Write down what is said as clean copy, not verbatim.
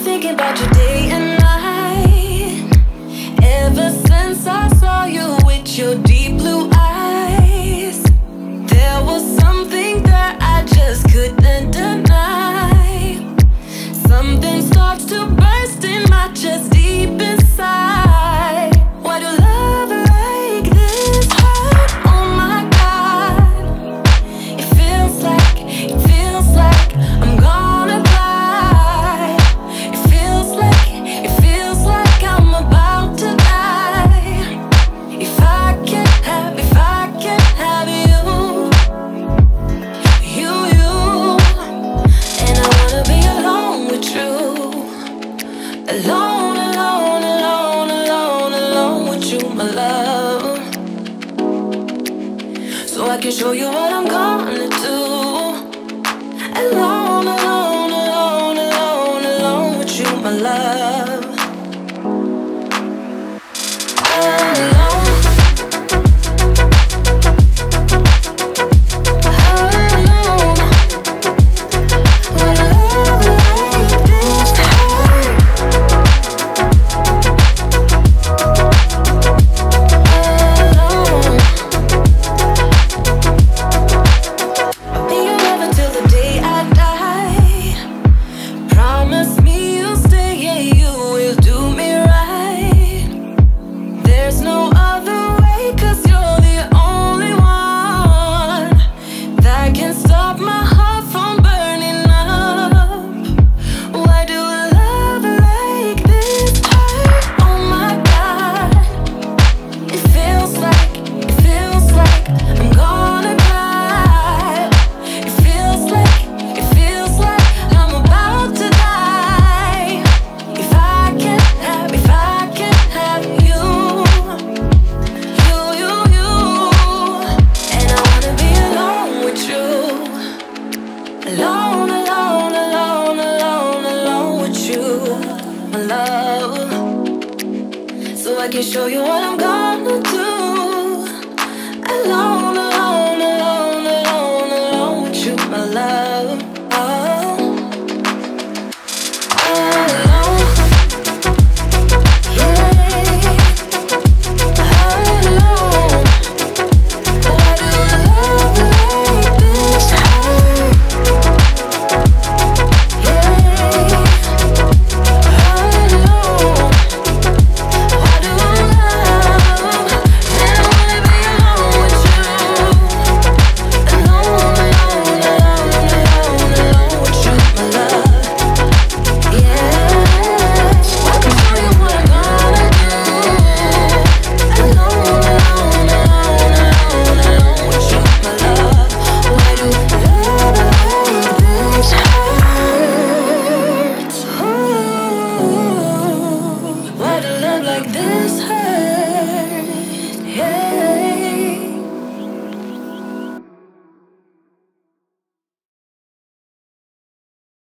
thinking about you day and night. Ever since I saw you with your deep blue eyes, there was something that I just couldn't deny. Something starts to burst in my chest deep inside. Why do love like this hurt? Oh my God. It feels like I'm gonna die. It feels like I'm about to die. If I can't have you, and I wanna be alone with you. Alone with you, my love. So I can show you what I'm gonna do. Alone with you, my love. So I can show you what I'm gonna do. Alone